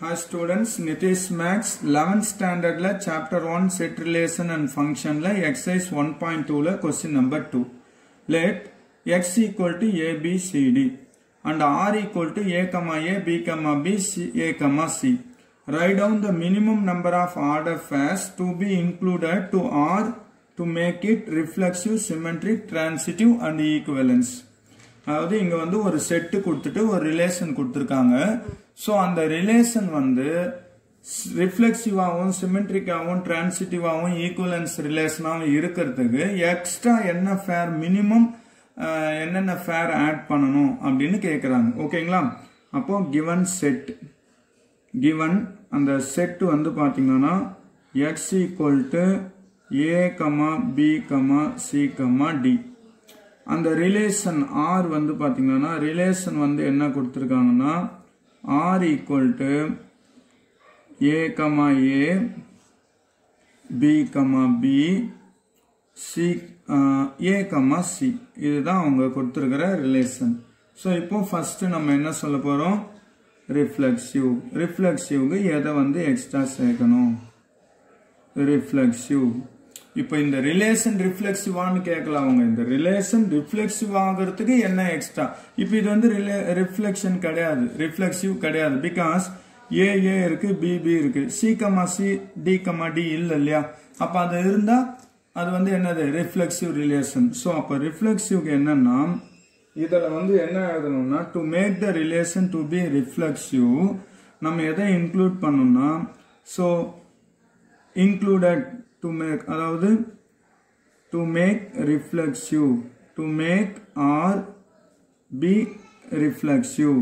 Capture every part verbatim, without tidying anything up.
Hi students, Nitish Max eleventh standard la chapter one set relation and function la exercise one point two la question number two. Let x equal to a b c d and r equal to a comma a b comma b c a comma c. Write down the minimum number of order pairs to be included to R to make it reflexive, symmetric, transitive and equivalence. அதாவது இங்க வந்து ஒரு set கொடுத்துட்டு ஒரு relation கொடுத்திருக்காங்க. So அந்த relation வந்து ரிஃப்ளெக்சிவாவும் சிமெட்ரிக்காவும் டிரான்சிட்டிவாவும் equivalence ரிலேஷனாவும் இருக்கிறதுக்கு எக்ஸ்ட்ரா என்ன ஃபேர் மினிமம் என்னென்ன ஃபேர் ஆட் பண்ணணும் அப்படின்னு கேக்குறாங்க. ஓகேங்களா? அப்போ given set given அந்த செட் வந்து பாத்தீங்கன்னா x equal to a, b, c, d. அந்த ரிலேஷன் R வந்து பாத்தீங்கன்னா ரிலேஷன் வந்து என்ன கொடுத்திருக்காங்கன்னா R equal to a, a, b, b, c, a, c. இதுதான் அவங்க கொடுத்திருக்கிற ரிலேஷன். சோ இப்போ ஃபர்ஸ்ட் நம்ம என்ன சொல்ல போறோம்? ரிஃப்ளெக்சிவ். ரிஃப்ளெக்சிவ்க்கு எதை வந்து எக்ஸ்ட்ரா சேர்க்கணும்? ரிஃப்ளெக்சிவ். இப்போ இந்த ரிலேஷன் ரிஃப்ளெக்சிவான்னு கேட்கலாம் அவங்க. இந்த ரிலேஷன் ரிஃப்ளெக்சிவ் ஆகிறதுக்கு என்ன எக்ஸ்ட்ரா? இப்போ இது வந்து ரிஃப்ளெக்ஷன் கிடையாது, ரிஃப்ளெக்சிவ் கிடையாது. பிகாஸ் ஏ ஏ இருக்கு, பி பி இருக்கு, C comma C, D comma D இல்ல இல்லையா? அப்ப அது இருந்தா அது வந்து என்னது? Reflexive relation. சோ அப்ப ரிஃப்ளெக்சிவ்க்கு என்னன்னா இதுல வந்து என்ன எழுதணும்னா to make the relation to be reflexive நம்ம எதை இன்க்ளூட் பண்ணணும்னா சோ இன்க்ளூடட் to make அதாவது to make reflexive to make or be reflexive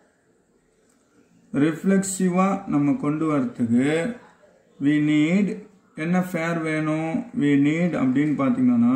reflexive நம்ம கொண்டு வரதுக்கு we need என்ன ஃபேர் வேணும்? we need அப்படின்னு பாத்தீங்கன்னா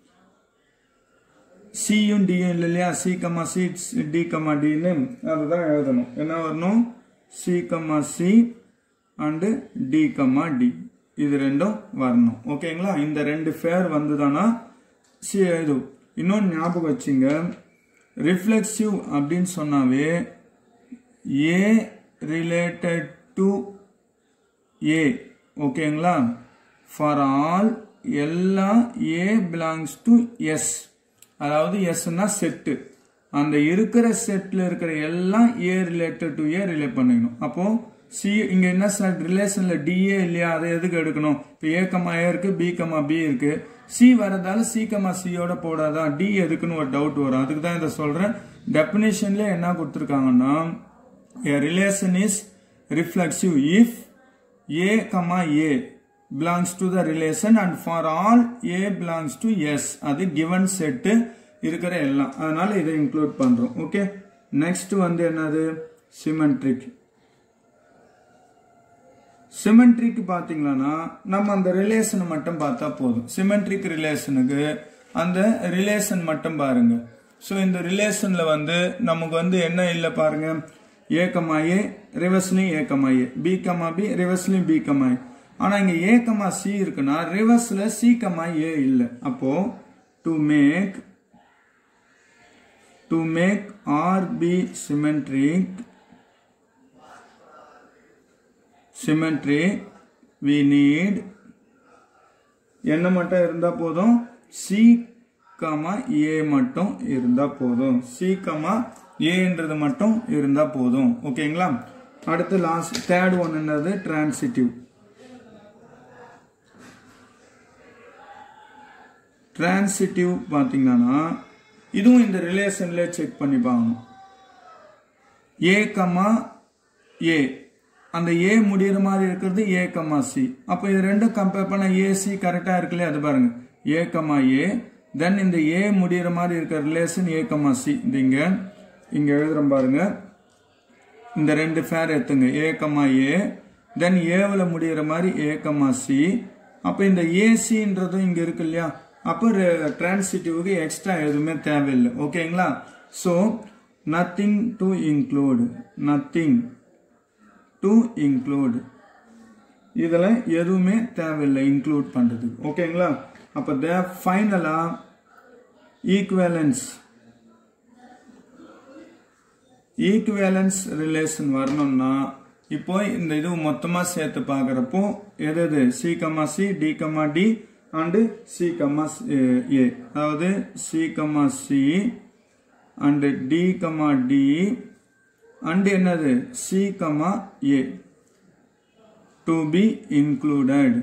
c யும் d யும் இல்லையா? c comma c d comma d ன்னு அதுதான் எழுதணும். என்ன வரணும்? c comma c and d comma d. இது ரெண்டும் வரணும். ஓகேங்களா? இந்த ரெண்டு ஃபேர் வந்துதானா சி இது. இன்னொன்னு ஞாபகம் வச்சுங்க, ரிஃப்ளெக்சிவ் அப்படின்னு சொன்னாவே ஏ ரிலேட்டட் டு ஏ. ஓகேங்களா? ஃபார் ஆல் எல்லா ஏ பிலாங்ஸ் டு எஸ். அதாவது எஸ்னா செட்டு. அந்த இருக்கிற செட்ல இருக்கிற எல்லாம் A related to A relate பண்ணிக்கணும். அப்போ சி இங்க என்ன சார் ரிலேஷன்ல டிஏ இல்லையா? அதை எதுக்கு எடுக்கணும்? இப்போ ஏ கமா ஏ இருக்கு, பி கமா பி இருக்கு, சி வரதால சி கமா சியோட போடாதான் டி எதுக்குன்னு ஒரு டவுட் வரும். அதுக்கு தான் இதை சொல்றேன். டெபினிஷன்ல என்ன கொடுத்திருக்காங்கன்னா a relation is reflexive if a comma a belongs to the relation and for all a belongs to s. அது given set இருக்கிற எல்லாம். அதனால இதை இன்க்ளூட் பண்றோம். ஓகே, நெக்ஸ்ட் வந்து என்னது? சிமெட்ரிக். சிமெட்ரிக் பாத்தீங்கன்னா நம்ம அந்த ரிலேஷன் மட்டும் பார்த்தா போதும். சிமெட்ரிக் ரிலேஷனுக்கு அந்த ரிலேஷன் மட்டும் பாருங்க. சோ இந்த ரிலேஷன்ல வந்து நமக்கு வந்து என்ன இல்ல பாருங்க, ஏ கமா ஏ ரிவர்ஸ்லயும் A comma A, B comma B ரிவர்ஸ்லயும் பி கமா ஏ. ஆனா இங்க ஏ கமா சி இருக்குன்னா ரிவர்ஸ்ல சி கமா ஏ இல்ல. அப்போ to make to make R be symmetric symmetry we need என்ன மட்டும் இருந்தா போதும்? c கமா a மட்டும் இருந்தா போதும். c கமா a ன்றது மட்டும் இருந்தா போதும். ஓகேங்களா? அடுத்து லாஸ்ட் தேர்ட் ஒன் என்னது? டிரான்சிட்டிவ். டிரான்சிட்டிவ் பாத்தீங்கன்னா இதுவும் இந்த ரிலேஷன்ல செக் பண்ணி பார்க்கணும். a கமா a அந்த ஏ முடிகிற மாதிரி இருக்கிறது ஏ கமா சி. அப்போ இது ரெண்டும் கம்பேர் பண்ண ஏசி கரெக்டா இருக்குல்ல? அது பாருங்க, ஏ கமா ஏ, தென் இந்த ஏ முடிகிற மாதிரி இருக்கிற ரிலேஷன் ஏ கமா சி. இந்த இங்க இங்க எழுதுறோம் பாருங்க, இந்த ரெண்டு ஃபேர் எடுத்துங்க, ஏ கமா ஏ, தென் ஏவில் முடிகிற மாதிரி ஏ கமா சி. அப்போ இந்த ஏசின்றதும் இங்க இருக்கு இல்லையா? அப்போ டிரான்சிட்டிவ்க்கு எக்ஸ்ட்ரா எதுவுமே தேவையில்லை. ஓகேங்களா? So nothing to include, nothing to include. இதுல எதுவுமே தேவையில்லை இன்க்ளூட் பண்றதுக்கு. ஓகேங்களா? அப்ப த ஃபைனலா ஈக்குவேலன்ஸ் ஈக்குவேலன்ஸ் ரிலேஷன் வரணும்னா இப்போ இந்த இது மொத்தமா சேர்த்து பார்க்கறப்போ எது எது C comma C D comma D and C comma A, அதாவது C comma C and D comma D and என்னது C comma A to be included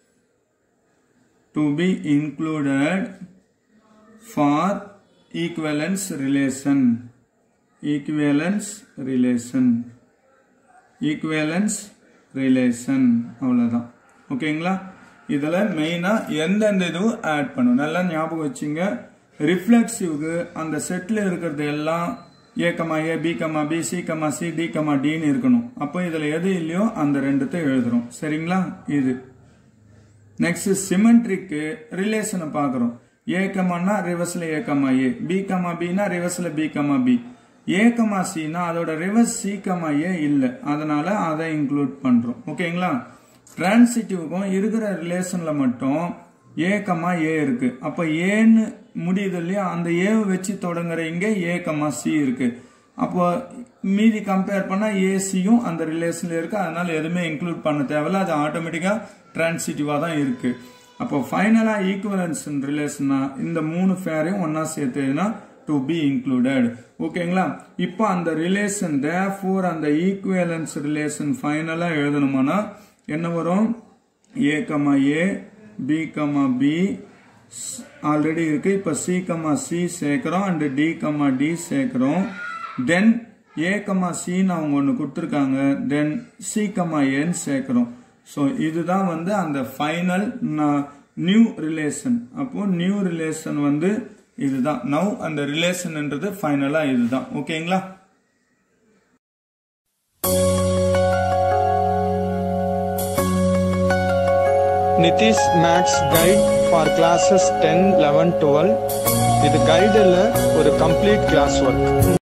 to be included for equivalence relation equivalence relation equivalence relation அவ்வளவுதான். ஓகேங்களா? இதுல மெயினா எந்தெந்த இதுவும் add பண்ணும். நல்லா ஞாபகம் வச்சுங்க. ரிஃப்ளெக்சிவ்க்கு அந்த செட்ல இருக்கிறது எல்லாம் A comma A B comma B C comma C D comma டின்னு இருக்கணும். அப்போ இதுல எது இல்லையோ அந்த ரெண்டுத்தை எழுதுறோம். சரிங்களா? இது நெக்ஸ்ட் சிமெட்ரிக்கு ரிலேஷனை பாக்குறோம். ஏ கமானா ரிவர்ஸ்ல A comma A, B comma பினா ரிவர்ஸ்ல B comma B, A comma சினா அதோட ரிவர்ஸ் சி கமா ஏ இல்ல, அதனால அதை இன்க்ளூட் பண்றோம். ஓகேங்களா? டிரான்சிட்டிவ்க்கும் இருக்கிற ரிலேஷன்ல மட்டும் ஏ கமா ஏ இருக்கு. அப்ப ஏன்னு முடியுது இல்லையா, அந்த ஏவை வச்சு தொடங்குற இங்க ஏ கமா சி இருக்கு. அப்போ மீதி கம்பேர் பண்ணா ஏசியும் அந்த ரிலேஷன்ல இருக்கு, அதனால எதுவுமே இன்க்ளூட் பண்ண தேவையில்ல, அது ஆட்டோமேட்டிக்கா டிரான்சிட்டிவா தான் இருக்கு. அப்போ ஃபைனலா ஈக்குவலன்ஸ் ரிலேஷனா இந்த மூணு பேரையும் ஒன்னா சேர்த்துனா to be included. ஓகேங்களா? இப்போ அந்த ரிலேஷன் therefore அந்த ஈக்குவலன்ஸ் ரிலேஷன் ஃபைனலா எழுதணுமானா என்ன வரும்? a comma a b comma b already இருக்கு. இப்போ c கமா c சேர்க்கிறோம் அண்ட் d கமா d சேர்க்கிறோம். தென் a கமா c ன்னு அவங்க ஒன்னு கொடுத்திருக்காங்க. தென் c கமா a ன்னு சேர்க்கிறோம். ஸோ இதுதான் வந்து அந்த ஃபைனல் நியூ ரிலேஷன். அப்போ நியூ ரிலேஷன் வந்து இதுதான். நவ் அந்த ரிலேஷன்ன்றது ஃபைனலா இதுதான். ஓகேங்களா? Nitish Max guide for classes ten eleven twelve. இது கைடில் ஒரு கம்ப்ளீட் கிளாஸ் ஒர்க்.